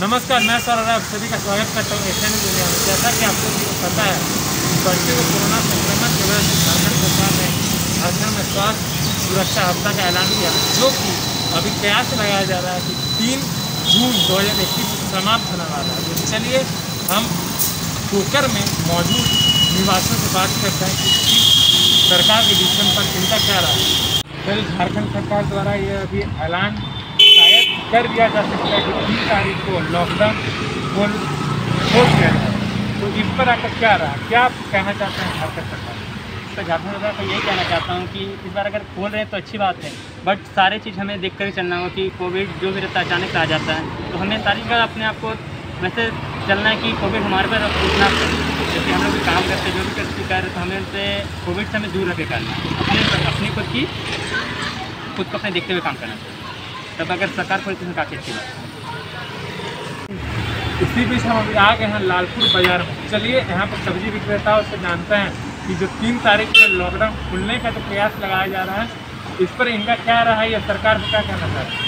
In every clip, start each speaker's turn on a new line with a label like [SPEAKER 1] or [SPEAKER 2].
[SPEAKER 1] नमस्कार, मैं सौरभ आप सभी का स्वागत करता हूँ एशियन दुनिया में। जैसा कि आप लोगों को पता है, बढ़ते हुए कोरोना संक्रमण की वजह से झारखंड सरकार ने झारखंड में स्वास्थ्य सुरक्षा हफ्ता का ऐलान किया, जो कि अभी कयास लगाया जा रहा है कि 3 जून 2021 समाप्त होने वाला है। तो चलिए हम कोकर में मौजूद निवासियों से बात करते हैं कि सरकार के डिसीजन पर चिंता क्या रहा है। फिर झारखंड सरकार द्वारा ये अभी ऐलान शायद कर दिया जा सकता है कि 3 तारीख को लॉकडाउन खोल दिया जाए। तो इस पर आकर क्या रहा, क्या आप कहना चाहते हैं झारखंड सरकार?
[SPEAKER 2] तो झारखंड सरकार को यही कहना चाहता हूँ कि इस बार अगर खोल रहे हैं तो अच्छी बात है, बट सारे चीज़ हमें देख कर ही चलना होगा कि कोविड जो भी रहता है अचानक आ जाता है। तो हमें सारी जगह अपने आप को वैसे चलना है कि कोविड हमारे पर उतना, जैसे हम लोग भी काम करते जो भी करते कर रहे तो हमें उनसे कोविड से हमें दूर रख के करना है, अपनी खुद को अपने देखते हुए काम करना चाहिए। तब अगर सरकार खोलती है काफ़ी अच्छी बात है।
[SPEAKER 1] इसी बीच हम अभी आ गए हैं लालपुर बाजार में। चलिए यहाँ पर सब्जी विक्रेताओं से जानते हैं कि जो 3 तारीख को लॉकडाउन खुलने का जो प्रयास लगाया जा रहा है, इस पर इनका क्या रहा है या सरकार को क्या कहना चाह रहा है?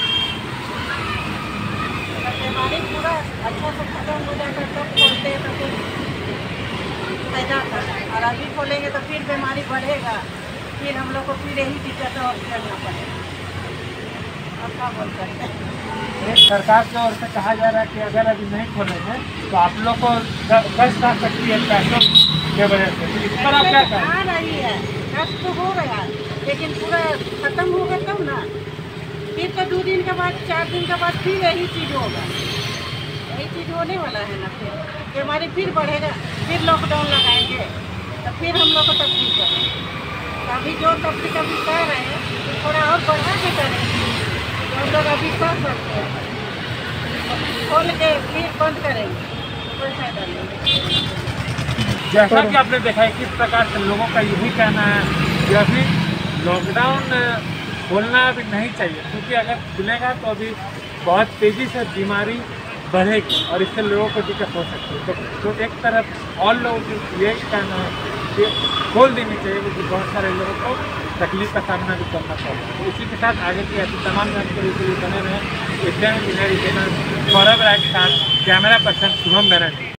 [SPEAKER 3] बीमारी पूरा अच्छा से खत्म हो जाता तब खोलते हैं तो फिर फायदा था, और अभी खोलेंगे तो फिर बीमारी बढ़ेगा, फिर हम लोग को फिर यही दिक्कत और करना पड़ेगा। अब क्या बोल सकते हैं?
[SPEAKER 1] सरकार की ओर से कहा जा रहा है कि अगर अभी नहीं खोलेंगे तो आप लोग को कष्ट आ सकती है पैसों के वजह से। इस पर आप क्या कहें?
[SPEAKER 3] आ रही है, कष्ट तो हो गया, लेकिन पूरा खत्म होगा तब ना। फिर तो 2 दिन के बाद 4 दिन के बाद फिर यही चीज़ होगा, यही चीज़ होने वाला है ना। फिर बीमारी फिर बढ़ेगा, फिर लॉकडाउन लगाएंगे तो फिर हम लोग को तकलीफ होगी। तो अभी जो तकलीफ अभी कर रहे हैं तो थोड़ा और बढ़ा के करेंगे, तो हम लोग अभी कर सकते हैं। खोल के फिर बंद करेंगे तो कोई फायदा नहीं।
[SPEAKER 1] जैसा कि आपने देखा है किस प्रकार से लोगों का यही कहना है कि अभी लॉकडाउन खोलना अभी नहीं चाहिए, क्योंकि अगर खुलेगा तो अभी बहुत तेज़ी से बीमारी बढ़ेगी और इससे लोगों को दिक्कत हो सकती है। तो एक तरफ और लोगों को यही कहना है कि खोल देनी चाहिए, क्योंकि बहुत सारे लोगों को तकलीफ का सामना भी करना पड़ेगा। तो इसी के साथ आगे की ऐसी तमाम जानकारी के लिए बने रहें एशियन दुनिया चैनल। सौरभ राय के साथ कैमरा पर्सन शुभम बनर्जी।